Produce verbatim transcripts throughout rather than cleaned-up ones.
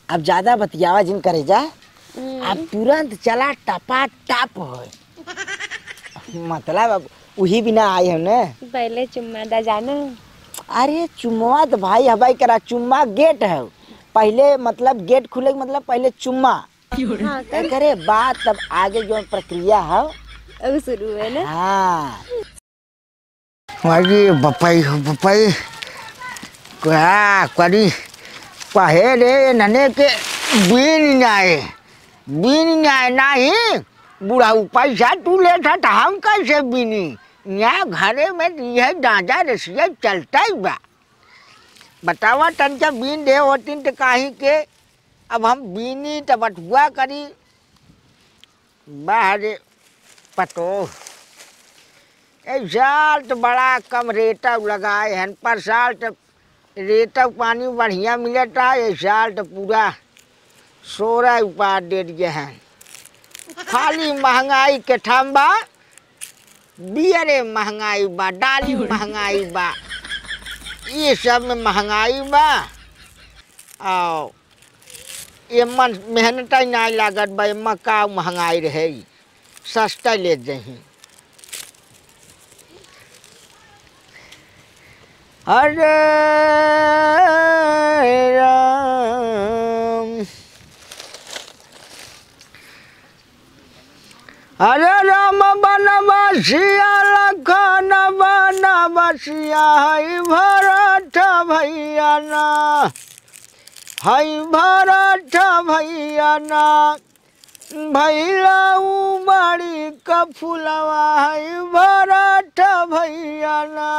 अब ज्यादा बतियावा जिन करे जा अब तुरंत चला टपा टप हो मतलब अब वही बिना आए हो न पहले चुम्मा दा जानो। अरे चुम्मा तो भाई हवाई करा चुम्मा गेट है पहले मतलब गेट खुले मतलब पहले चुम्मा हाँ, करे बात तब आगे जो प्रक्रिया है अब शुरू है ना। हाँ वाली बपाई बपाई क्या करी कहे रे नने के बीन जाए बीन जाए नहीं बूढ़ा पैसा तू ले था हम कैसे बीनी यहाँ घरे में यह डांजा रसिया चलता ही बा बतावा टंचा बीन दे होती तो कहीं के अब हम बीनी तो बटुआ करी बाहर पतो साल तो बड़ा कम रेटा लगाए हैं पर साल तो रेटा पानी बढ़िया मिलता है इस साल तो पूरा सोलह उपार दे दिए हैं खाली महंगाई के ठम्बा बियरे महंगाई बा डाली महंगाई बा ये सब में महंगाई बा और ये मन मेहनत ही नहीं लागत बा मक्का महंगाई रहे सस्ता ले जाही हरे राम हरे राम बनवासिया लखन बनवासिया हई भरत भैया ना हई भरत भैया ना भैया बड़ी कफुलवा हई भरत भैया ना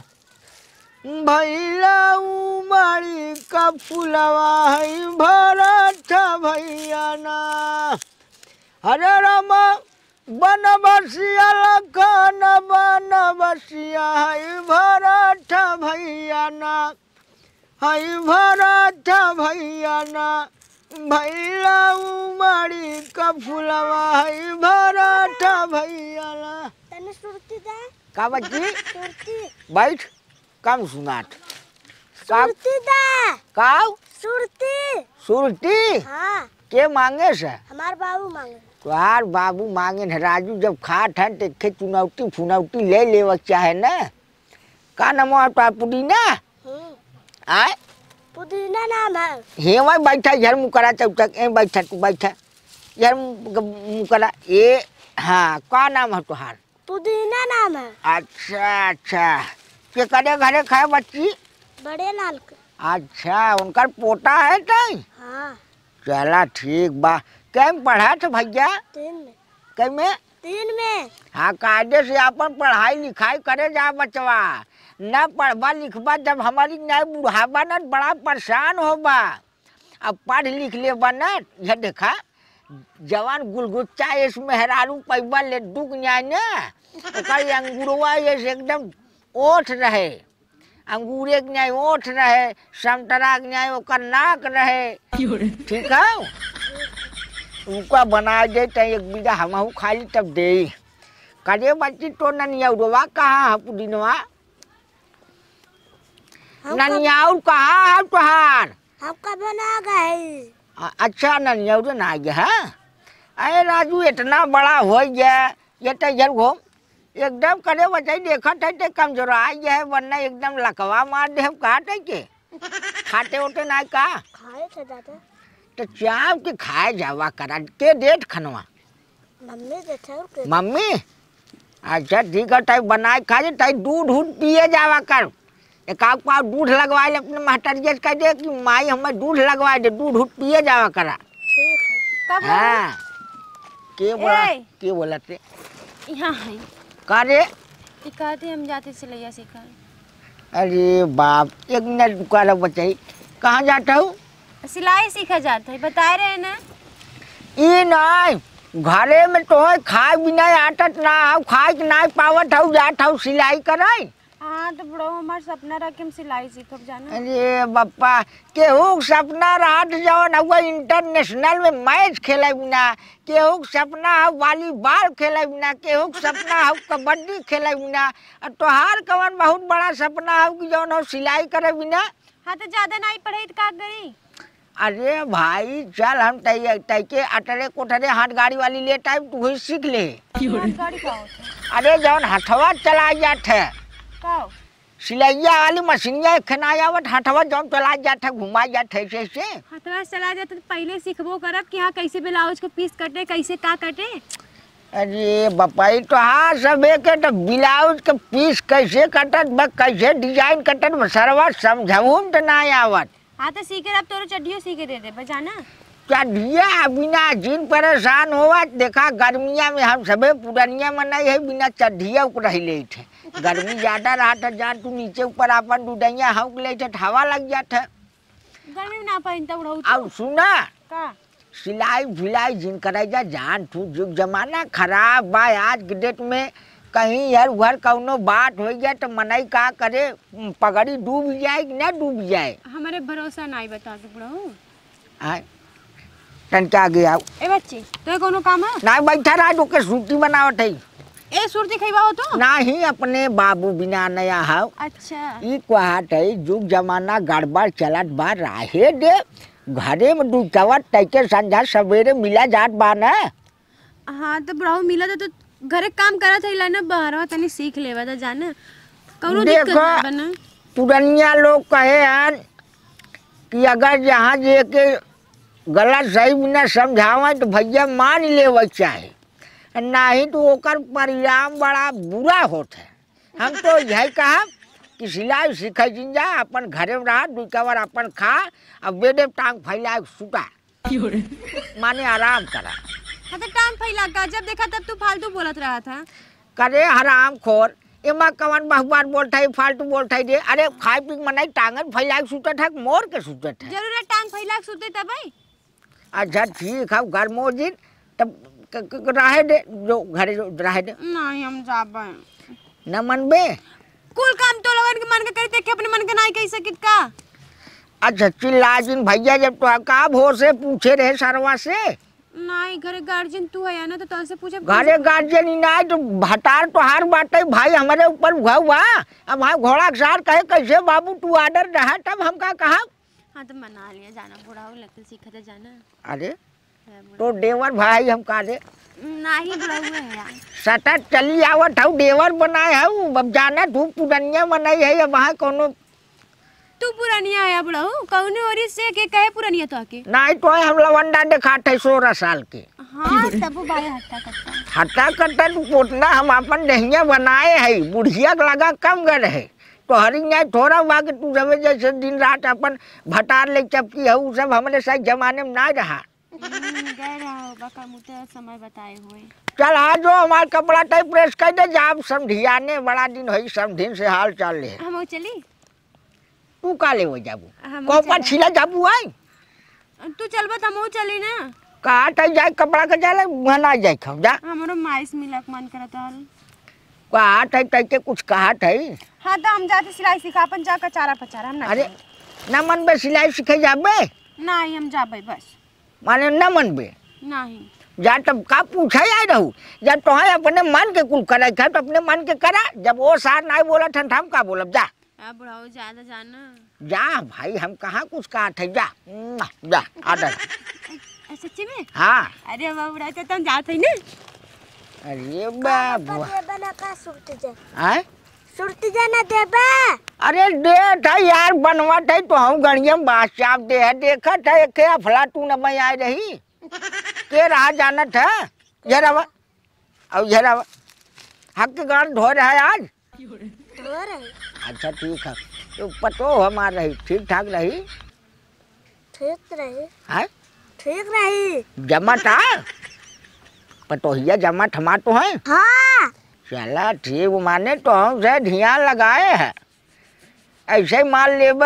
भैया बड़ी कफुलवा हई भरत भैया ना हरे राम बनवासिया लखन बनवासिया हई भरत भैया ना हई भरत भैया ना भैया बड़ी कफुलवा हई भरत भैया ना तने सुरती दा का बच्ची सुरती बैठ कम सुनाट सुरती दा काव सुरती सुरती हाँ के मांगे से हमार बाबू मांगे तुहार बाबू मांगे न राजू जब खाट है तो चुनौती फुनौती ले लेव चाहे न का नाम है पुदीना आए पुदीना नाम है हे वही बैठा झर मुकरा चौचक ए बैठा तू बैठा झर मुकरा ये हाँ का नाम है तुहार पुदीना नाम है अच्छा अच्छा के करे घरे खाए बच्ची बड़े लाल के अच्छा उनका पोता है तई हाँ चला ठीक बा कैम पढ़ा तो भैया तीन में कै में तीन में हाँ कायदे से अपन पढ़ाई लिखाई करे जा बचवा न पढ़बा लिखबा जब हमारी नए बुढ़ाबा न बड़ा परेशान होबा अब पढ़ लिख ले बना यह देखा जवान गुलगुच्चा इस मेहरारू पैबा ले दुख न्याय न ओकर अंगूरवा ये एकदम ओठ रहे अंगूरे के न्याय ओठ रहे संतरा के न्याय ओकर नाक रहे ठीक है उनका बना दे तो एक बीघा हमहू खाली तब दे करे बच्ची तो ननियौरवा कहाँ है पुदीनवा ननियाउर कहाँ है तुहार हमका बना गए अच्छा ननियौर ना गया है अरे राजू इतना बड़ा हो गया ये तो इधर घूम एकदम करे बचाई देखा थे ते कमजोर आ गया है वरना एकदम लकवा मार दे हम काटे के खाते उठे ना का खाए थे दादा तो चाव के खाए जावा करा के डेट खनवा मम्मी देते और के मम्मी अच्छा ठीक है टाइप बनाए खा जे टाइप दूध दूध पिए जावा कर एक आग पाव दूध लगवाए ले अपने महटरिया कह दे कि माई हमें दूध लगवाए दे दूध दूध पिए जावा करा ठीक है कब हाँ के बोला ए! के बोला थे यहाँ है का रे कहते हम जाते सिलैया सीखा अरे बाप एक मिनट रुका रहा बचाई कहाँ जाता हूँ सिलाई सीखा जाता है बता रहे ना ई नहीं घरे में तो है खाए बिना आटत ना हो खाए के ना पावत हो जात हो सिलाई कराई हाँ तो बड़ो हमार सपना रहा कि हम सिलाई सीखब जाना अरे बप्पा केहू सपना रात जवन हुआ इंटरनेशनल में मैच खेले बिना केहू सपना हो वॉलीबॉल खेले बिना केहू सपना हो कबड्डी खेले बिना तोहार कवन बहुत बड़ा सपना हो कि जवन हो सिलाई करे बिना हाँ तो ज्यादा नहीं पढ़े तो का करी अरे भाई चल हम तय तैके अटरे कोठरे हाथ गाड़ी वाली ले टाइम तू ही सीख ले। गाड़ी का होता अरे जौन हथवा चला जात है का सिलैया वाली मशीनिया खनायावत हथवा जौन चला जात है घुमा जात है ऐसे ऐसे। हथवा चला जाता तो पहले सीखबो करब कि हाँ कैसे ब्लाउज को पीस कटे कैसे का कटे। अरे बपाई तो हाँ सब एक तो ब्लाउज के पीस कैसे कटत ब कैसे डिजाइन कटत सरवा समझाऊ तो ना आवत। हाँ तो सीखे अब तोरो चड्डियो सीखे दे दे बजाना। चढ़िया बिना जिन परेशान होवा देखा गर्मिया में हम सबे पुरानिया में नहीं है बिना चढ़िया रह ले थे। गर्मी ज्यादा रहा था जान तू नीचे ऊपर अपन डुडैया हक ले हवा लग जात है। गर्मी में ना पहनता उड़ाऊ अब सुना का सिलाई भिलाई जिन करेजा जान तू जुग जमाना खराब बा आज के डेट में कहीं यार उधर कौनो बात हो गया तो मनई का करे पगड़ी डूब जाए कि ना डूब जाए। हमारे भरोसा नहीं बता के बुढ़ाऊ। आय तन क्या गया ए बच्ची तो कोनो काम है ना बैठा रहा तो के सूटी बनावत है। ए सुरती खइबा हो तो ना ही अपने बाबू बिना नया हाव। अच्छा ई कहत है जुग जमाना गड़बड़ चलत बा राहे दे घरे में दुचवत तैके संझा सवेरे मिला जात बा ना। हाँ तो बुढ़ाऊ मिला तो घरे काम करत है ना बाहरवा तनी सीख लेवा था जाना कौनो दिक्कत ना बना। पुरनिया लोग कहे हैं कि अगर यहाँ जे के गलत सही बिना समझावे तो भैया मान लेवे चाहे नहीं तो ओकर परिणाम बड़ा बुरा होता है। हम तो यही कहा कि सिलाई सीखे जिन जा अपन घरे में रहा दुकवर अपन खा अब बेडे टांग फैला सुता माने आराम करा। हाँ तो टांग फैला का जब देखा तब तू फालतू बोलत रहा था। करे हराम खोर एमा कवन बहुबार बोलता है फालतू बोलता है दे। अरे खाए पी मनाई टांगन फैला सुतत है मोर के सुतत है। जरूर टांग फैला सुते तब भाई। अच्छा ठीक है गर्मो दिन तब रहे दे जो घरे जो रहे दे। नहीं हम जाबे न मनबे कुल काम तो लोगन के मन के करते कि अपने मन के नहीं कह सकित का। अच्छा चिल्ला जिन भैया जब तो का भोर से पूछे रहे सरवा से नहीं घरे गार्जियन तू है ना तो तुमसे पूछे घरे गार्जियन ही ना तो भटार तो हार बाटे भाई हमारे ऊपर हुआ। अब हाँ घोड़ा के सार कहे कैसे बाबू तू आर्डर रहा तब हम का कहा। हाँ तो मना लिया जाना बुढ़ाऊ लगते सीखते जाना। अरे तो देवर भाई हम का दे नहीं बुढ़ाऊ है यार सटा चली आवत हूँ देवर बनाए हूँ अब जाना तू पुरनिया बनाई है अब वहाँ कोनो तू पुरानिया आया बुढ़ाऊ कौने ओरी से के कहे पुरानिया तो आके नहीं तो हम लवंडा दिखाते है सोलह साल के। हाँ तब वो बारे हट्टा करता हट्टा कट्टा पोतना हम अपन दहिया बनाए है बुढ़िया लगा कम गए है तो हरी न्याय थोड़ा हुआ कि तू सब जैसे दिन रात अपन भटार ले चपकी है वो सब हमारे सही जमाने में ना रहा। गए रहा बका मुझे समय बताए हुए चल आ जो हमारा कपड़ा टाइप प्रेस कर दे जाब समझियाने बड़ा दिन है समझिन से हाल चाल ले हम चली तू का ले हो जाबू कोपा छिला जाबू आई तू चलबा त हम चली ना कहा था जाए कपड़ा का जाले मना जाए खाओ जा हमरो माइस मिलक मन करत हल कहा था तैके कुछ कहा था। हाँ तो हम जाते सिलाई सिखा अपन जा का चारा पचारा हम ना अरे न मन बे सिलाई सीखे जाबे नहीं हम जाबे बस माने न मन बे नहीं जा तब का पूछा आए रहू जब तो है अपने मन के कुल करे था तो अपने मन के करा जब वो सार नहीं बोला था हम का बोलब जा बुढ़ाओ ज्यादा जाना जा भाई हम कहाँ कुछ कहा थे जा जा आदर सच्ची में। हाँ अरे बाबू तो तुम जाते ही ना। अरे बाबू बना का सुरती जा हैं सुरती जाना देबा। अरे दे था यार बनवा थे तो हम गणिया बादशाह दे है देखा था के अफला तू न मैं आई रही के रहा जाना था जरा अब जरा हक के गाड़ धो रहा है आज धो रही। अच्छा ठीक है तो पतो हमार रही ठीक ठाक रही ठीक रही है ठीक रही जमा था पतोहिया जमा थमा तो है। हाँ चला ठीक माने तो हम से ध्यान लगाए हैं ऐसे ही मान ले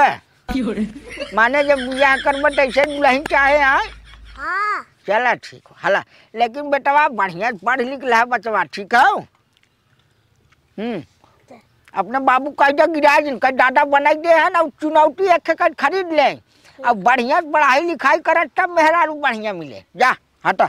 माने जब बियाह करब तो ऐसे दुल्हन चाहे हाँ। हाँ चला ठीक हो हला लेकिन बेटवा बढ़िया पढ़ लिख रहा बचवा ठीक है। हम्म अपने बाबू कह गिरा जिनका दादा बनाई दे है ना चुनौती एक एक खरीद ले अब बढ़िया पढ़ाई लिखाई करे तब मेहरारू बढ़िया मिले जा हटा।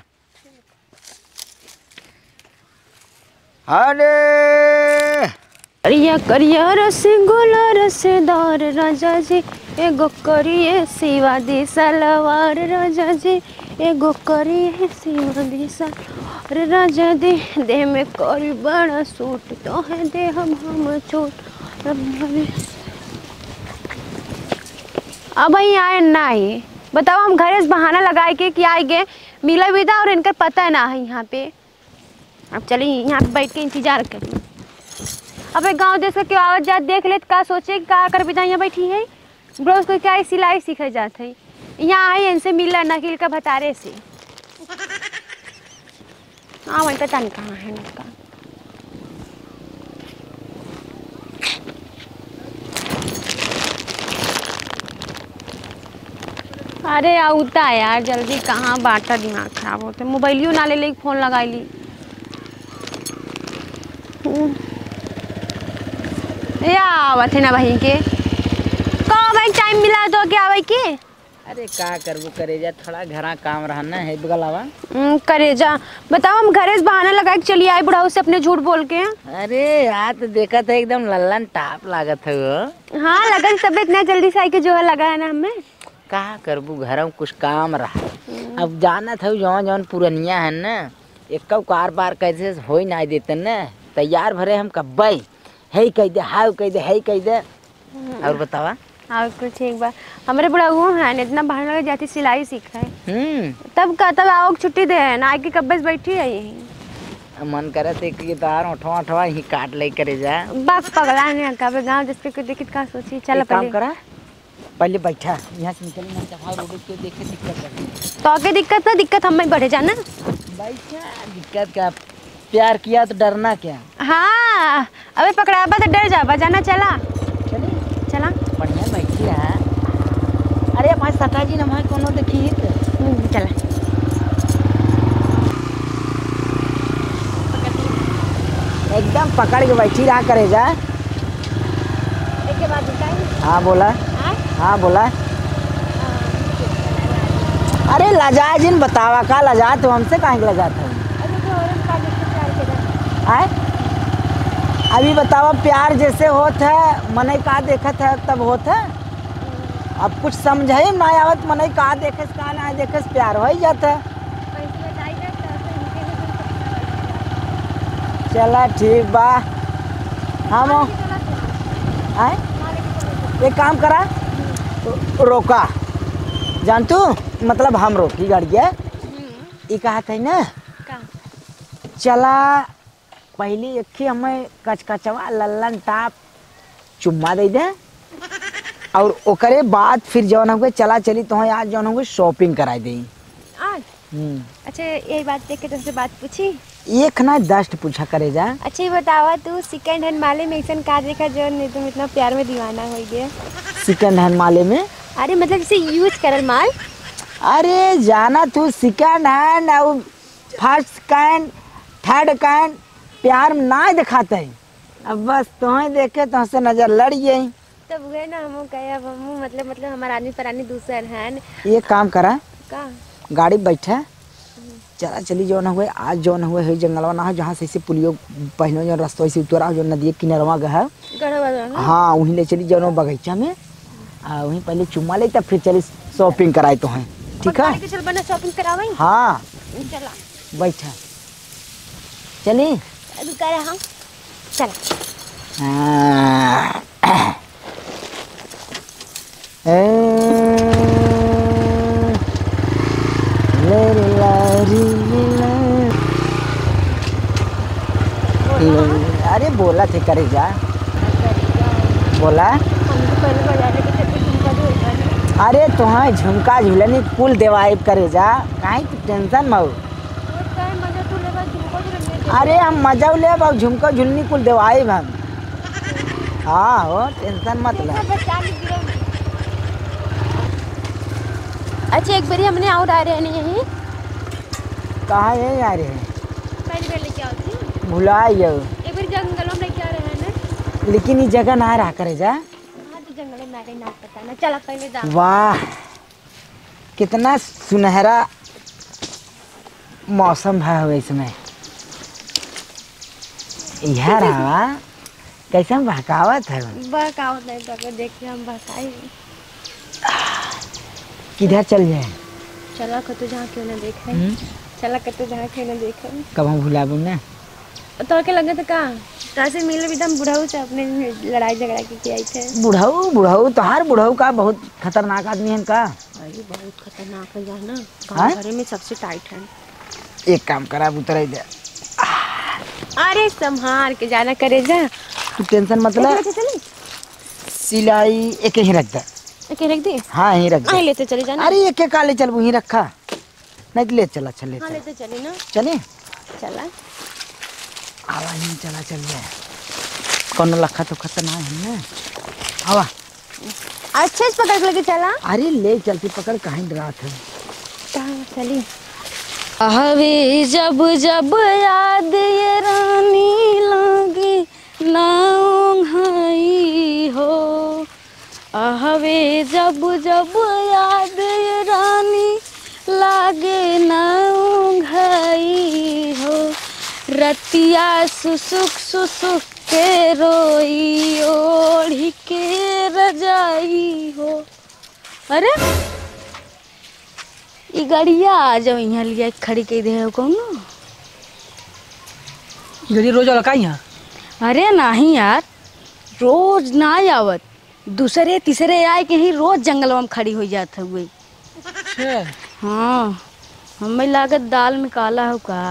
अरे करिया करिया रस गोला रसदार राजा जी एगो करिए सिवा दी सलवार राजा जी, एगो करिए सिवा दी सलवार राजा दी, देह में करी बड़ा सूट तो है दे हम हम छोट। अब ही आए ना ही बताओ, हम घरे से बहाना लगाए के कि आए गए मिला विदा और इनका पता ना है यहाँ पे। अब चलिए यहाँ पे बैठ के इंतजार करिए। अब एक गाँव देश के आवाज जात देख ले का सोचे का कर विदा यहाँ बैठी है ब्रोस को क्या सिलाई सीखे जाते है। यहाँ आए इनसे मिला नकील का भतारे से। हाँ वही पता नहीं कहाँ है इसका। अरे आउता यार जल्दी, कहाँ बाटा दिमाग खराब होते। मोबाइलियो ना ले ले फोन लगाई ली। या आवत है ना भाई के कब भाई टाइम मिला तो क्या भाई के। अरे का करबो करे जा, थोड़ा घरा काम रहना है बगलावा करे जा। बताओ हम घरे से बहाना लगा के चली आई बुढ़ाऊ से अपने झूठ बोल के। अरे यार तो देखा था एकदम लल्लन टाप लागत है वो। हाँ लगा सब इतना जल्दी से आई के जो है लगा है ना हमें। का करबू घर में कुछ काम रहा। अब जाना था जौन जौन पुरनिया है ना एक कार बार कैसे हो ही ना देते न, तैयार भरे हम कब्बई है कह दे हाउ कह दे है कह दे। और बतावा और कुछ एक बार हमारे बड़ा वो है ना इतना बहाना लगा जाती सिलाई सीख रहा है। हम्म तब का तब आओ छुट्टी दे है ना आके कब्बे से बैठी है यही। मन करे थे कि तार उठवा उठवा ही काट ले करे जा। बस पगला ने कबे गांव जिसके कोई देखित का सोची चल काम पहले करा पहले बैठा यहाँ से निकल ना चाहा रोड के देखे दिक्कत है। तो आगे दिक्कत ना दिक्कत हमें बढ़े जाना। बैठा दिक्कत क्या, प्यार किया तो डरना क्या। हाँ अबे पकड़ाबा तो डर जाबा जाना चला चले चला बढ़िया बैठी है। अरे हमारे सटा जी ना कोनो देखी चला एकदम पकड़ के बैठी रहा करे जा। एक के बाद बताई। हाँ बोला हाँ हाँ बोला। अरे लजा जिन बतावा का लजा तो हमसे कहाँ के लजा था। आए अभी बतावा प्यार जैसे होत है मने का देखत है तब होत है। अब कुछ समझे ना आवत मने का देखे का ना देखे प्यार हो ही जाता है। चला ठीक बा हम आए एक काम करा रोका जान तू मतलब हम रोकी गाड़िया ये कहा था ना चला पहले एक हमें कचकचवा लल्लन टाप चुम्मा दे दे और ओकरे बाद फिर जौन हुए चला चली तो आज जौन हुए शॉपिंग करा दे आज। अच्छा यही बात देख के तुमसे बात पूछी एक ना दस्ट पूछा करे जा। अच्छा ये बतावा तू सेकंड हैंड माले में ऐसा का देखा जो नहीं तुम इतना प्यार में दीवाना हो गया। सेकंड हैंड माले में अरे मतलब इसे यूज करल माल। अरे जाना तू सेकंड हैंड और फर्स्ट कैंड थर्ड कैंड प्यार में ना दिखाते है। अब बस तुम्हें देखे तो हमसे नजर लड़ गई तब हुए ना हम कहे अब हम मतलब मतलब हमारा आदमी परानी दूसर है। ये काम करा का गाड़ी बैठा चला चली जो ना हुए आज जो ना हुए है जंगलवा ना है जहाँ से पुलियो पहनो जो रास्ता से उतरा जो नदी किनारवा गया। हाँ वहीं ले चली जो बगीचा में आ वहीं पहले चुम्मा ले तब फिर चली शॉपिंग कराए तो हैं ठीक है। चल बना शॉपिंग करावे। हाँ चला बैठा चली करा हम चला। अरे बोला थे करे जा बोला। अरे तुहाँ झुमका झुलनी कुल देवाइब करे जा काहे की टेंशन मऊ। अरे हम मजा ले अब झुमका झुलनी कुल देवाइब हम। हाँ हो टेंशन मत ले। अच्छा एक बारी हमने और आ रहे हैं यहीं कहाँ है आ रहे हैं पहली बार लेके आओ थी भुला जाओ एक बार जंगलों में लेके आ रहे हैं ना। लेकिन ये जगह ना रहा करे जा। हाँ तो जंगलों में आ गई ना पता ना चला पहले जा। वाह कितना सुनहरा मौसम है इसमें। यह रहा कैसे हम बहकावत है बहकावत नहीं तो देख के हम बहकाई किधर चल जाए? चला कतो जहाँ क्यों ना देखे हम्म? चला कतो जहाँ क्यों ना देखे कब हम भुलाबू ना? तो के लगे तो का तासे मिले भी दम बुढ़ाऊ से अपने लड़ाई झगड़ा के किया थे। बुढ़ऊ बुढ़ऊ तोहार बुढ़ऊ का बहुत खतरनाक आदमी है का? अरे बहुत खतरनाक है जाना हाँ? गाँव घरे में सबसे टाइट है। एक काम करा उतर दे। अरे संभाल के जाना करे जा तू टेंशन मतलब चले सिलाई एक ही रख दे। एक रख दे हाँ यही रख दे। आई लेते चले जाना। अरे एक एक काले चल वहीं रखा नहीं तो ले चला चले हाँ लेते चले ना चले चला आवा ही चला चल जाए कौन लखा तो खतरनाक है ना आवा अच्छे से पकड़ के लेके चला। अरे ले चलती पकड़ कहीं डरात है कहाँ चली हवे जब जब याद ये रानी लागे नाम हाई हो हवे जब जब याद ये रानी लागे नाम घाई हो रतिया सुसुक सुसुक के रोई ओढ़ी के रजाई हो। अरे ई गाड़िया आ जाओ यहाँ लिया खड़ी के दे कौन गड़ी रोज वाला का यहाँ? अरे नहीं यार रोज ना आवत दूसरे तीसरे आए के ही रोज जंगलवा में खड़ी हो जात हुए। हाँ हमें लागत दाल में काला हो का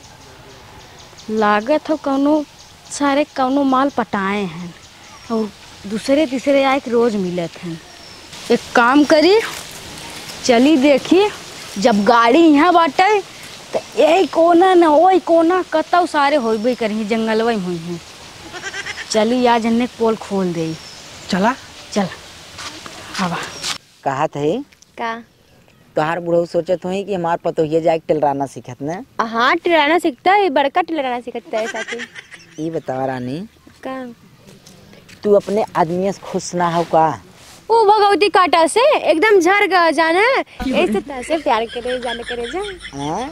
लागत हो कौनो सारे कौनो माल पटाए हैं और दूसरे तीसरे आए के रोज मिलत हैं। एक काम करी चली देखी जब गाड़ी यहाँ बाटे तो यही कोना न वही कोना कतौ सारे होबे करी जंगलवा में हुई हैं। चली आज हमने पोल खोल दे चला चल हवा कहा थे का तोहार बुढ़ऊ सोचत हो कि हमार पतोहिया जाके टिलराना सीखत ना? हाँ टिलराना सीखता है बड़का टिलराना सीखता है साथी। ये बतावा रानी का तू अपने आदमी से खुश ना हो का? वो भगवती काटा से एकदम झर गया जाना ऐसे तैसे प्यार करे जाने करे जा। हाँ?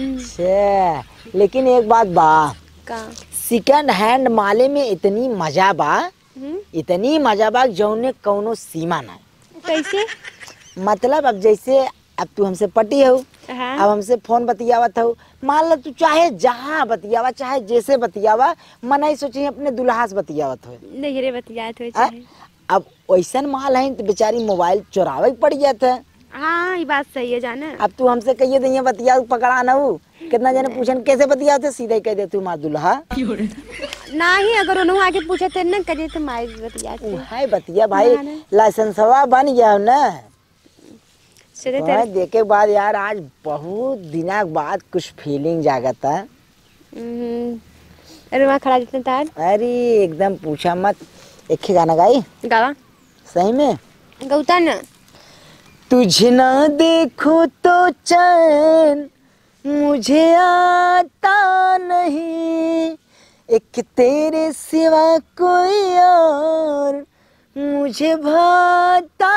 अच्छा लेकिन एक बात बा का सेकंड हैंड माले में इतनी मजा बा हम्म, इतनी मजा बा जौने कौनो सीमा ना। कैसे मतलब अब जैसे अब तू हमसे पटी हो हाँ अब हमसे फोन बतियावत हो मान लो तू चाहे जहाँ बतियावा चाहे जैसे बतियावा मन ही सोची अपने दुल्हा से बतियावत हो। नहीं रे बतियात हो हाँ? चाहे अब वैसन माल है तो बेचारी मोबाइल चुरावे पड़ जाता है। हाँ ये बात सही है जाना। अब तू हमसे कहिए दैया बतिया पकड़ा ना हो कितना जने पूछन कैसे बतियाते सीधे कह दे तू माँ दुल्हा ना ही अगर उन्होंने आके पूछा तो ना करिए तो माई बतियात ऊ है बतिया भाई लाइसेंसवा बन गया हो ना। सीधे तो देखे बाद यार आज बहुत दिना बाद कुछ फीलिंग जागत है। हम्म, अरे वहाँ खड़ा जितने तार अरे एकदम पूछा मत एक ही गाना गाई गावा सही में गौता ना तुझे ना देखो तो चैन मुझे आता नहीं एक तेरे सिवा कोई और मुझे भाता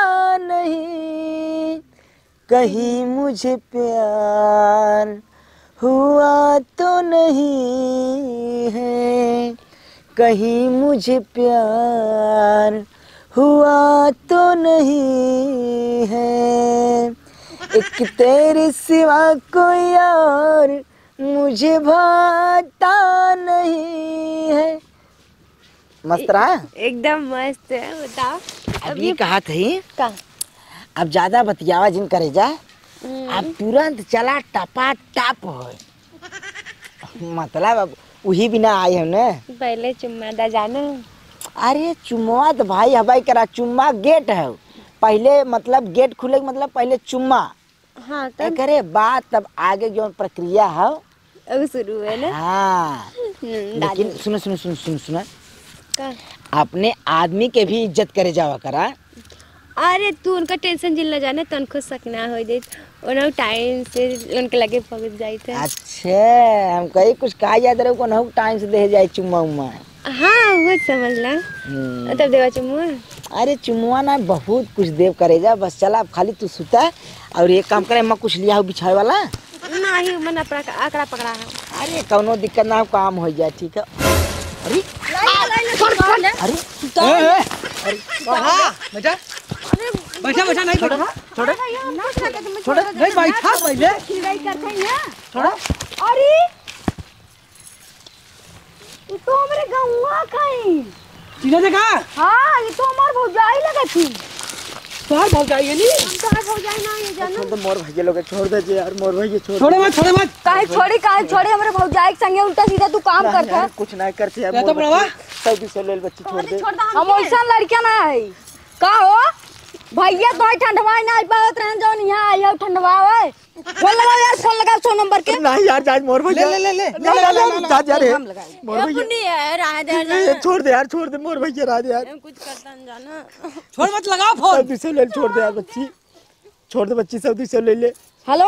नहीं कहीं मुझे प्यार हुआ तो नहीं है कहीं मुझे प्यार हुआ तो नहीं है एक तेरे सिवा कोई और मुझे भाता नहीं है। मस्त रहा एकदम मस्त है बताओ। अब ये कहा थी का अब ज्यादा बतियावा जिन करे जा अब तुरंत चला टपा टप हो मतलब अब वही बिना आए हो ना। पहले चुम्मा दा जाना। अरे चुम्मा तो भाई हवाई करा चुम्मा गेट है पहले मतलब गेट खुले मतलब पहले चुम्मा हाँ तब करे बात तब आगे जो प्रक्रिया है अब शुरू है ना। हाँ हम्म, लेकिन सुनो सुनो सुनो सुनो सुनो का अपने आदमी के भी इज्जत करे जावा करा। अरे तू उनका टेंशन जिल न जाने तो उनको सकना हो दे उन्हें टाइम से उनके लगे पहुंच जाए थे। अच्छा हम कहीं कुछ कहा याद रहे को ना टाइम से दे जाए चुम्मा उम्मा। हाँ वो समझ ला हम्म, तब देवा चुम्मा। अरे चुम्मा ना बहुत कुछ देव करे जा बस चला अब खाली तू सुता और एक काम करे मैं कुछ लिया हो बिछाए वाला नहीं मन अपना आकड़ा पकड़ा है। अरे कौनो दिक्कत ना हो काम हो जाए ठीक है। अरे अरे बेटा बैठा बैठा नहीं छोड़ो छोड़ो छोड़ो नहीं बैठा पहले चिड़ाई करते हैं यहाँ छोड़ो। अरे ये तो हमारे गाँव का है। चीज़ें देखा हाँ ये तो हमारे भौजाई लगा थी। तो हर भाग जाएंगे नहीं हम तो हर भौजाई ना ये जाना। तो मोर भैया लोग छोड़ दे यार, मोर भैया छोड़ छोड़े मत छोड़े मत काहे छोड़ी काहे छोड़ी हमारे भौजाई के संगे उल्टा सीधा तू काम करता है। कुछ नहीं करते यार। क्या तो बड़वा सब से ले बच्ची छोड़ दे। हम वैसा लड़कियां ना है का हो भैया तो ठंडवा ना आई पावत रहन जाओ यहाँ आई हो ठंडवावे। फोन लगाओ यार, फोन लगाओ सौ नंबर के। नहीं यार जा मोर भैया ले ले ले ले ले जा जा रे मोर भैया पुण्य है राह दे छोड़ दे यार, छोड़ दे मोर भैया राज यार। कुछ करता न जाना। छोड़ मत लगाओ फोन। सब से ले छोड़ दे यार बच्ची, छोड़ दे बच्ची सब से ले ले। हेलो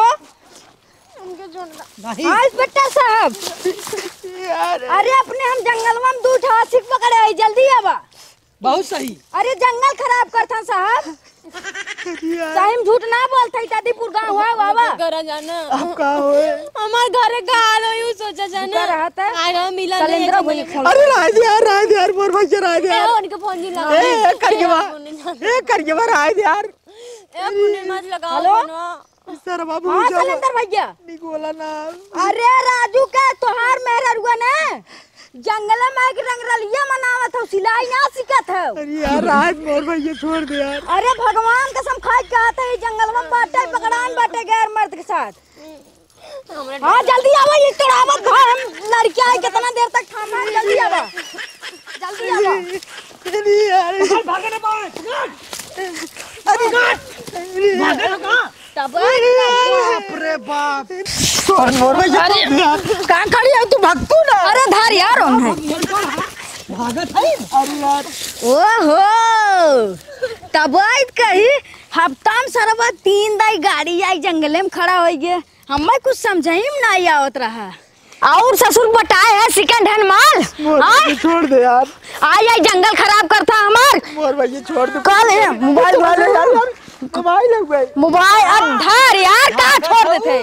नहीं हाँ इंस्पेक्टर साहब अरे अपने हम जंगलवा में दो ठासिक पकड़े है, जल्दी आवा। बहुत सही। अरे जंगल खराब करता साहब, सही में झूठ ना बोलता है। दादीपुर गाँव हुआ बाबा करा जाना अब का होए हमार घरे का हाल हो यू सोचा जाना रहता है आज हम मिला सलेंद्र भाई फोन अरे राज यार, राज यार मोर भैया राज यार। उनके फोन जी लगा ए करके बा ए करके बा राज यार। ए पुणे मत लगाओ हेलो? फोनवा। सर बाबू हाँ जाओ सलेंद्र भैया। निकोला ना। अरे राजू के तोहार मेहरुआ ने जंगल में एक रंग रलिया मनावत हो, सिलाई ना सीखत हो। अरे यार राज मोर भैया छोड़ दे यार। अरे भगवान कसम खाए कहते है जंगल में बाटे पकड़ान बाटे गैर मर्द के साथ। हाँ जल्दी आवा, ये तोड़ावत घर हम लड़कियां है कितना देर तक थामा है, जल्दी आवा जल्दी आवा। अरे यार भागे ना पाए अरे भागे ना कहां तब बाप रे बाप। और मोर भैया यार कहां खड़ी है तू? भगतू ना। अरे धार यार हम है भागत है। अरे यार ओहो तब आइत कही हफ्ता में सरवा तीन दाई गाड़ी आई जंगले में खड़ा हो गए, हमें कुछ समझाई में नहीं आवत रहा। और ससुर बताए है सेकंड हैंड माल। मोर भैया छोड़ दे यार। आई आई जंगल खराब करता हमार। मोर भैया छोड़ दे। कल है मोबाइल वाले यार यार मोबाइल लग गई। मोबाइल अधार यार कहाँ छोड़ देते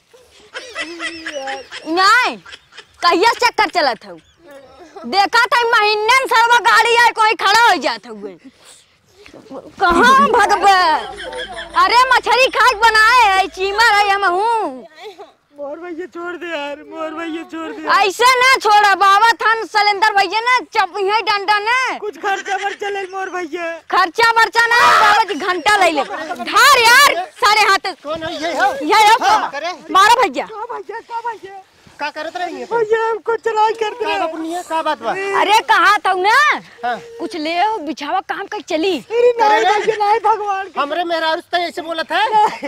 नहीं कहिया चक्कर चलत हो, देखा था महीने में सरवा गाड़ी आई कोई खड़ा हो जाता हुए कहाँ भगवे। अरे मछली खाक बनाए है चीमर है हम हूँ। मोर भैया छोड़ दे यार, मोर भैया छोड़ दे। ऐसे ना छोड़ा बाबा थान सलेंदर भैया ना चपिया डंडा ने कुछ खर्चा वर्चा ले मोर भैया। खर्चा वर्चा ना बाबा जी घंटा ले ले धार यार सारे हाथ कौन है ये हो? ये हो मारा भैया। का भैया का भैया का करत रही है भैया? हमको चलाई करते हैं अपनी है का बात बा? अरे कहा था ना हाँ। कुछ ले आओ बिछावा काम कर चली। अरे नहीं भैया नहीं भगवान हमरे मेरा रिश्ता ऐसे बोला था।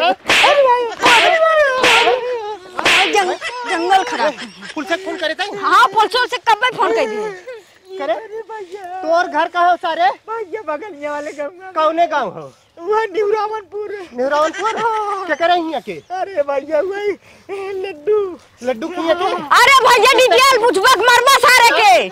जंग, जंगल खराब पुलिस से फोन करे थे? हाँ पुलिस से कब फोन कर दिए करे तोर घर का हो सारे भैया बगलिया वाले गांव में। कौने गांव हो? वह न्यूरावनपुर। न्यूरावनपुर क्या करे यहाँ के? अरे भैया वही लड्डू लड्डू किए थे। अरे भैया डिटेल पूछबक मरवा सारे के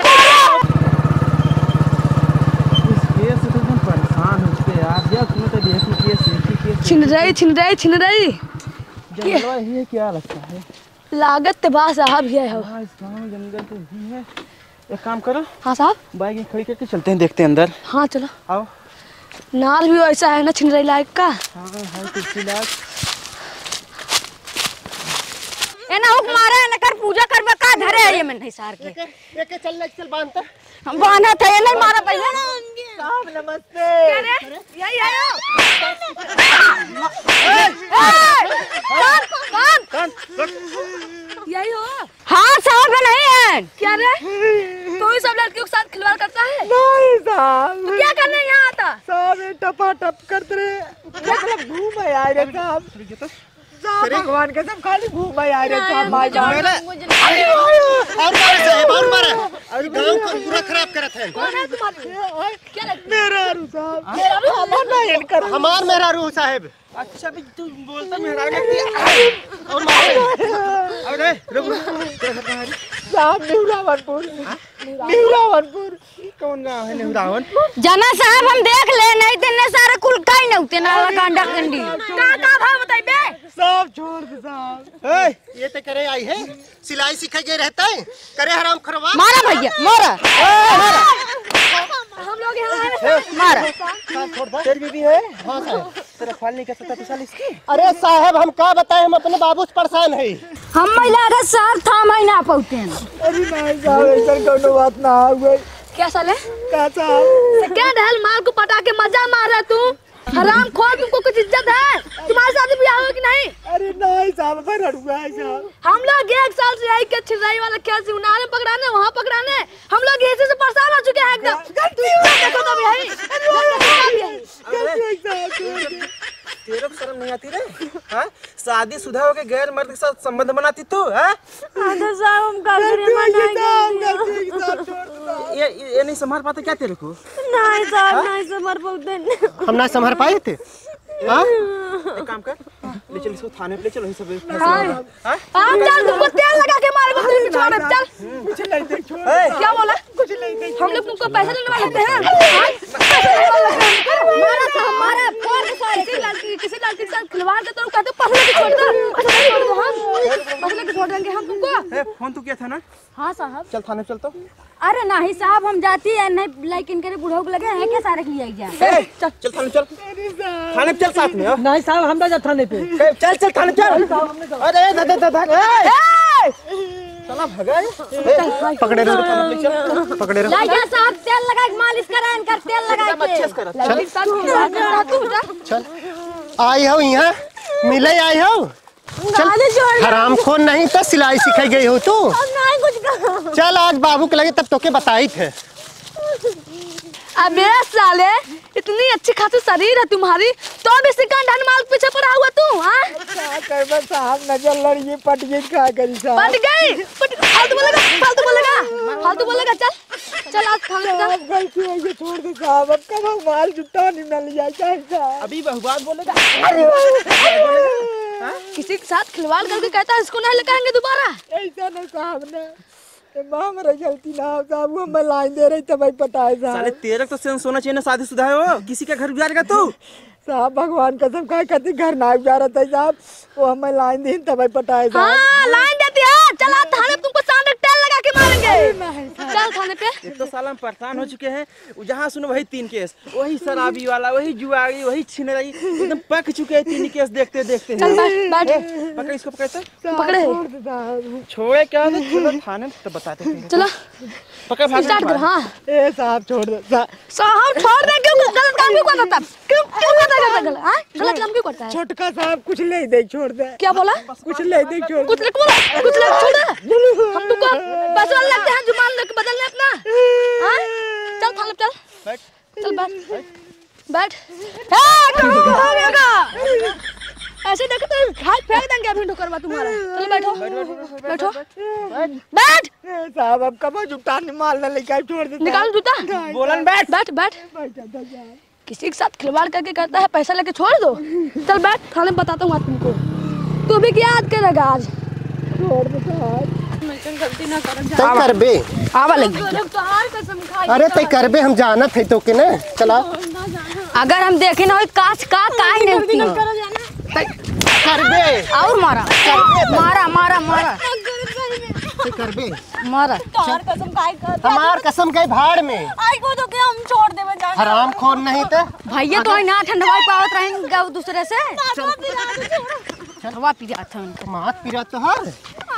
केस तो एकदम परेशान हो चुके यार। जब तुम्हें तो देखी केस देखी केस छिन रही छिन रही छिन रही जंगलवा ये क्या लगता है? लागत बा साहब ये हो। हाँ इस गाँव में जंगल तो ही है। एक काम करो हाँ साहब बाइक खड़ी करके चलते हैं, देखते हैं अंदर। हाँ चलो। आओ। नाल भी ऐसा है ना छिन रही लायक का। हाँ है कुछ इलाज। ए ना हुक मारे न कर पूजा करबे का धरे है ये मन है सार के। एक चल चल बांधता हम बांधा था ये नहीं मारा पहले। साहब नमस्ते। यही आयो कौन कौन यही हो? हाँ साहब नहीं है क्या रे? तू ही सब लड़कियों के साथ खिलवाड़ करता है? नहीं साहब। तो क्या करने यहाँ आता? साहब ये टपा टप करते रहे मतलब घूम आए यार साहब। साहब भगवान के सब खाली घूम आए यार साहब। भाई जान और मारे साहब और मारे और गांव को पूरा खराब करत है। कौन है तुम्हारे? क्या लगता मेरा रू साहब। मेरा रू हमार नहीं इनकर हमार मेरा रू साहब। अच्छा भी तू बोलता मेरा लगती है और मारे। अरे रुक साहब न्यूरावनपुर न्यूरावनपुर कौन गाँव है न्यूरावनपुर? जना साहब हम देख ले नहीं तेने सारे कुल काई न उते ना कांडा कंडी का का भाव बताई बे साहब छोड़ दे साहब। ए ये तो करे आई है सिलाई सिखा के रहता है करे हराम खरवा। मारा भैया मारा हम लोग यहाँ मारा छोड़ दे। तेरी बीबी है? हाँ साहब। तेरा ख्याल नहीं कर सकता तू साल इसकी? अरे साहब हम का बताएं, हम अपने बाबू से परेशान है। हम महिला का सार था महीना पहुँचे। अरे नहीं साहब ऐसा कोनो बात ना हुए। क्या साले क्या साहब क्या ढहल माल को पटा के मजा मार रहा तू? हराम खोर, तुमको कुछ इज्जत है? तुम्हारे शादी ब्याह हो कि नहीं? अरे नहीं साहब पर हड़ुआ है साहब। हम लोग एक साल से यही के छिड़ाई वाला खेल से उनारे पकड़ाने वहाँ पकड़ाने हम लोग ऐसे से परेशान हो चुके हैं एकदम। देखो तो यही तेरे को शर्म नहीं आती रे? हाँ शादी शुदा होके गैर मर्द के साथ संबंध बनाती तू? हाँ साहब हम का ये ये नहीं संभाल पाते क्या तेरे को? नहीं साहब नहीं समझ पाते। हम ना संभल पाए थे। हाँ एक काम कर, ले चल इसको थाने पे ले चल, वहीं सब फैसला होगा। हाँ हम चल तुमको तेल लगा के मारेंगे तेरे पिछवाड़े पे, चल। कुछ नहीं देख छोड़। क्या बोला? कुछ नहीं देख। हम लोग तुमको पैसे लेने वाले थे हैं? पैसे लेने वाले थे। मारा था हमारा फोन के सारे किसी लड़की किसी लड़की के साथ खिलवाड़ के तो कहते हो पैसे लेके छोड़ दो, पैसे लेके छोड़ दो, हम पैसे लेके छोड़ देंगे हम तुमको। ए, फोन तू किया था ना? हाँ साहब। चल थाने चल तो। अरे नहीं साहब हम जाती है नहीं लाइक इनके बुढ़ऊ को लगे हैं क्या सारे के लिए जा। ए, चल चल थाने चल, थाने पे चल साथ में। नहीं साहब हम जा थाने पे। ए, चल चल थाने चल। अरे दादा दादा चला भगाए। पकड़े रहो, थाने पे चल, पकड़े रहो। लाइक साहब तेल लगा के मालिश करा इनका तेल लगा के। अच्छे से कर। चल आई हो यहाँ मिले आई हो। चल हराम खोर नहीं तो सिलाई सिखाई गई हो तू। नहीं कुछ चल आज बाबू के लगे तब तो के बताई थे। अब मेरा साले इतनी अच्छी खासी शरीर है तुम्हारी तो भी सेकंड हैंड माल पीछे पड़ा हुआ तू? हाँ क्या करबे साहब नजर लड़ी पट गई क्या करी साहब। पट गई पट फालतू बोलेगा फालतू बोलेगा फालतू बोलेगा। चल चल आज थाने चल। गलती हो गई छोड़ दे साहब। अब कब हम माल जुटा नहीं मिल जाए साहब। अभी बहुबात बोलेगा। किसी के साथ खिलवाड़ करके कहता है इसको नहीं लेकर दोबारा। ऐसा नहीं साहब ने माँ मेरा गलती ना हो साहब। वो मैं लाइन दे रही तब पटाए साले साहब। तेरे को तो सेंस होना चाहिए ना, शादीशुदा है वो, किसी का घर गुजारेगा तू? साहब भगवान कसम का कहती घर ना गुजारा था साहब। वो हमें लाइन दी तब पटाए साहब। हाँ लाइन देती है। चल आज थाने पे तुमको सांड तेल लगा के मारेंगे। चल थाने पे। एक तो साला हम परेशान हो चुके हैं, जहाँ सुनो वही तीन केस, वही शराबी वाला, वही जुआरी, वही छिनराई, एकदम पक चुके हैं तीन केस देखते देखते। चल बैठ बैठ। पकड़ इसको, पकड़ते पकड़े छोड़े क्या होता? चलो थाने तो बताते हैं। चलो पकड़ भाग स्टार्ट कर। हाँ ए साहब छोड़ दे साहब। साहब छोड़ दे। क्यों गलत काम क्यों करता है? क्यों क्यों करता है गलत? हाँ गलत काम क्यों करता है? छोटका साहब कुछ ले दे छोड़ दे। क्या बोला? कुछ ले दे छोड़। कुछ लेके बोला कुछ लेके छोड़ दे। हम तुमको पैसे वाले लगते हैं जुबान लेके बदलने अपना। हाँ चल थाने चल बैठ। चल बैठ बैठ। ऐसे देखो तो हाथ फेंक देंगे अभी ठोकरवा तुम्हारा। चलो बैठो बैठो बैठ। साहब अब कब जुटा नहीं माल न लेके छोड़ दे। निकाल जूता। बोलन बैठ बैठ बैठ। किसी के साथ खिलवाड़ करके कहता है पैसा लेके छोड़ दो। चल बैठ थाने में बताता हूँ आज तुमको। तू भी क्या याद करेगा आज? छोड़ दे साहब। गलती ना कर। तय करबे आवा लगी। अरे तय करबे हम जानत है तो के ना। चला अगर हम देखे ना हो काच का काहे नहीं करबे और मारा मारा मारा मारा तय करबे मारा। हमार कसम के भाड़ में आई को तो क्या हम छोड़ देवे जान। हराम खोर नहीं तो भैया तो ना ठंडवाई पावत रहेंगे दूसरे से। चलवा पिया था उनको। मात पिरा तो हर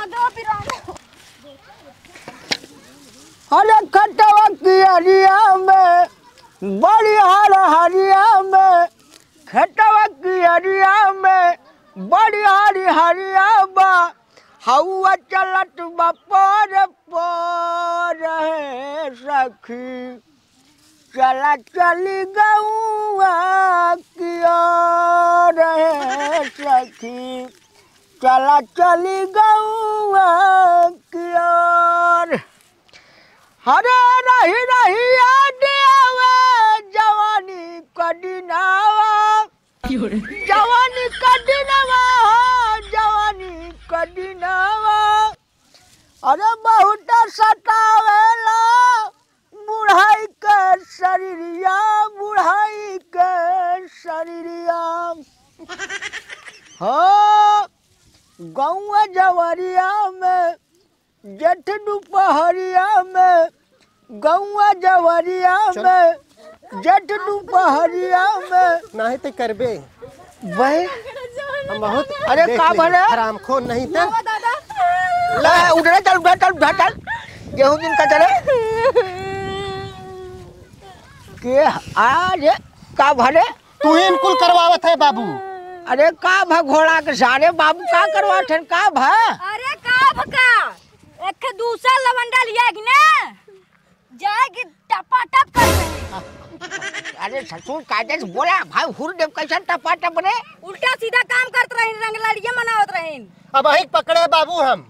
अरे खटवा की हरिया में बड़ी हर हरिया में खटवा की हरिया में बड़ी हरी हरिया बा हवा चलत बपर पर है सखी चला चली गौआ की ओर है सखी चला चली गौआ की ओर। हरे रही रही याद आवे जवानी कदिनावा जवानी कदिनावा जवानी कदिनावा। अरे बहुत सतावेला बुढ़ाई के शरीरिया बुढ़ाई के शरीरिया। हाँ गाँव जवरिया में जेठ दोपहरिया में गौआ जवरिया में जट दोपहरिया में नहीं तो करबे भाई हम बहुत अरे देख का ली, भले हरामखोर नहीं थे। ले उधर चल उधर चल उधर चल गेहूं दिन का चले के आज का भले तू ही इनकुल करवावत है बाबू। अरे का भा घोड़ा के सारे बाबू का करवा ठन का भा अरे का भका एक दूसरा लवंडा लिया कि ना जाएगी टपा टप कर रही। अरे ससुर काजे से बोला भाई हुर देव कैसन टपा टप रे उल्टा सीधा काम करत रही रंग लड़िया मनावत रही। अब अही पकड़े बाबू हम।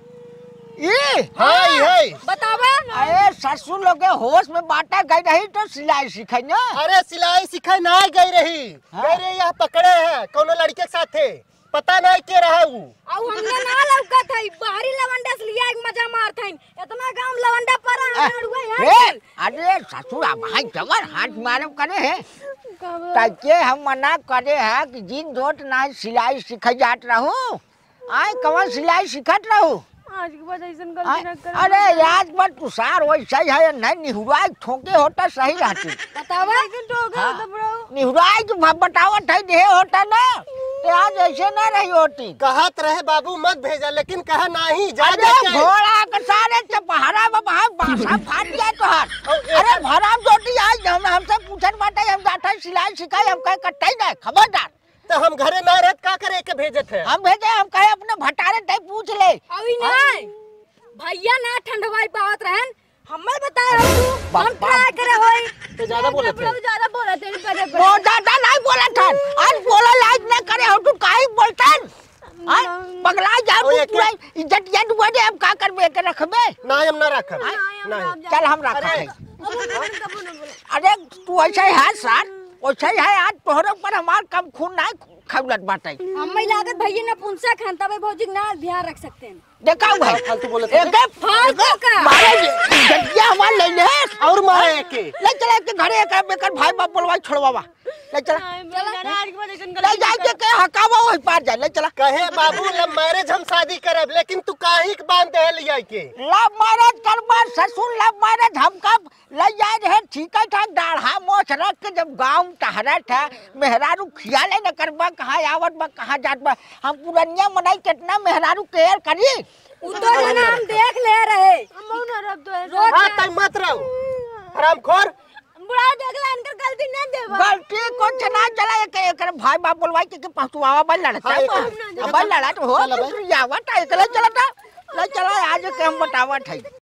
ये हाँ ये बतावा अरे ससुर लोग के होश में बाटा गई रही तो सिलाई सीखे ना। अरे सिलाई सिखाई ना गई रही गई रही यहाँ पकड़े है कोनो लड़के के साथ थे पता नहीं के रहा वो और हमने ना लौका था बाहरी लवंडा से लिया एक मजा मार था इतना काम लवंडा पर हुआ ए, अरे ससुर भाई जबर हाथ मारे करे है ताकि हम मना करे है कि जिन दोट ना सिलाई सीख जात रहू आए कवन सिलाई सिखत रहू आज के बाद ऐसा आए, गलती न कर। अरे याद पर तुषार वैसा ही है नहीं निहुराई ठोके होता सही रहती बतावा निहुराई जो बतावट है दे होता ना तो आज ऐसे ना रही होती। कहत रहे बाबू मत भेजा लेकिन कहा नहीं जा अरे घोड़ा के सारे चपहरा में बाहर बासा फाट गया तो हाथ अरे भराम जोटी आज हम हमसे पूछन बाटे हम जाता सिलाई सिखाई हम कहे कटाई ना खबरदार तो हम घरे ना रहत का करे के भेजे थे हम भेजे हम कहे अपने भटारे टाइप पूछ ले अभी नहीं भैया ना ठंडवाई पावत रहन हमें बताया तू हम ट्राई करे होई तो ज्यादा बोले थे ज्यादा बोला तेरे परे वो ज्यादा नहीं बोला था आज बोला लाइक ना करे हो तू काहे बोलतन आज पगला जा तू पूरा इज्जत या दुआ दे हम का करबे के रखबे ना हम ना रखब नहीं चल हम रख अरे तू ऐसा है सर वैसे है आज तोहरे पर हमार कम खून ना खौलत बाटे हमें लागत भैया ना पुंसा खान तबे भौजी ना ध्यान रख सकते हैं देखा भाई फालतू बोले थे एक फालतू का मारे जटिया हमार ले ले और मारे के ले चला के घरे एक बेकर भाई बाप बोलवा छोड़वावा ले चला ले जाए के के हकावा वही पार जा ले चला कहे बाबू लव मैरिज हम शादी करब लेकिन तू काहे के बांध दे लिया के लव मैरिज करबा ससुर लव मैरिज हम कब ले जाए रहे ठीक है ठाक दाढ़ा मोछ रख के जब गांव टहरा था मेहरारू खियाले न करबा कहाँ आवत बा कहाँ जात बा हम पुरनिया मनाई कितना मेहरारू केयर करी उधर ना हम देख ले रहे रोज हां तक मत रहो हरामखोर बुढ़ा देख ले इनकर गलती ना देबा गलती को चना चला एक एक भाई बाप बोलवाई के पहुंचवावा बल लड़ता अब लड़ा तो हो यावत एकले चलता ले चला आज के हम बतावत है।